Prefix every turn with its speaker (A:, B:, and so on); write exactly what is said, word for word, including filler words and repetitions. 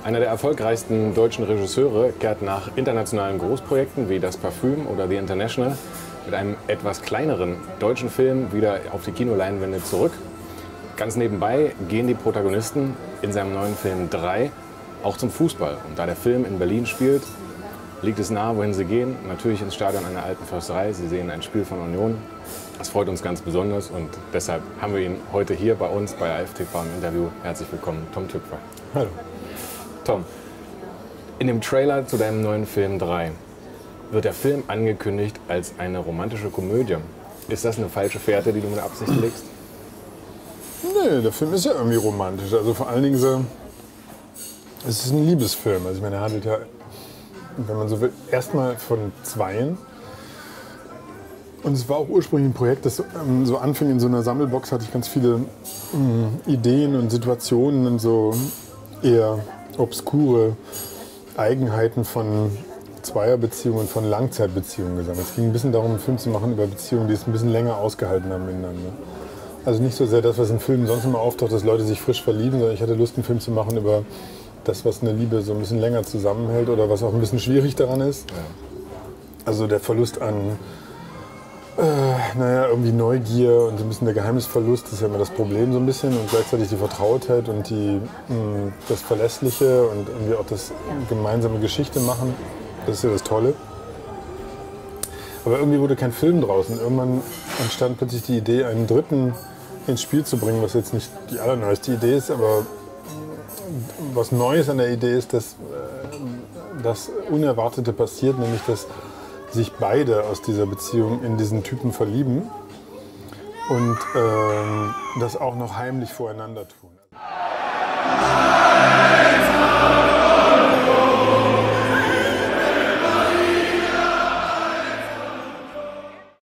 A: Einer der erfolgreichsten deutschen Regisseure kehrt nach internationalen Großprojekten wie Das Parfüm oder The International mit einem etwas kleineren deutschen Film wieder auf die Kinoleinwände zurück. Ganz nebenbei gehen die Protagonisten in seinem neuen Film drei auch zum Fußball. Und da der Film in Berlin spielt, liegt es nahe, wohin sie gehen. Natürlich ins Stadion einer alten Försterei. Sie sehen ein Spiel von Union. Das freut uns ganz besonders und deshalb haben wir ihn heute hier bei uns bei A F T V im Interview. Herzlich willkommen, Tom Tüpfer.
B: Hallo.
A: Tom, in dem Trailer zu deinem neuen Film drei wird der Film angekündigt als eine romantische Komödie. Ist das eine falsche Fährte, die du mit Absicht legst?
B: Nee, der Film ist ja irgendwie romantisch. Also vor allen Dingen so, es ist ein Liebesfilm. Also ich meine, er handelt ja, wenn man so will, erstmal von Zweien. Und es war auch ursprünglich ein Projekt, das ähm, so anfing in so einer Sammelbox, hatte ich ganz viele ähm, Ideen und Situationen und so eher obskure Eigenheiten von Zweierbeziehungen und von Langzeitbeziehungen gesammelt. Es ging ein bisschen darum, einen Film zu machen über Beziehungen, die es ein bisschen länger ausgehalten haben miteinander. Also nicht so sehr das, was in Filmen sonst immer auftaucht, dass Leute sich frisch verlieben, sondern ich hatte Lust, einen Film zu machen über das, was eine Liebe so ein bisschen länger zusammenhält oder was auch ein bisschen schwierig daran ist.
A: Ja.
B: Also der Verlust an Äh, naja, irgendwie Neugier und so ein bisschen der Geheimnisverlust ist ja immer das Problem so ein bisschen und gleichzeitig die Vertrautheit und die, mh, das Verlässliche und irgendwie auch das gemeinsame Geschichte machen, das ist ja das Tolle. Aber irgendwie wurde kein Film draus und irgendwann entstand plötzlich die Idee, einen dritten ins Spiel zu bringen, was jetzt nicht die allerneueste Idee ist, aber was Neues an der Idee ist, dass äh, das Unerwartete passiert, nämlich dass sich beide aus dieser Beziehung in diesen Typen verlieben und ähm, das auch noch heimlich voreinander tun.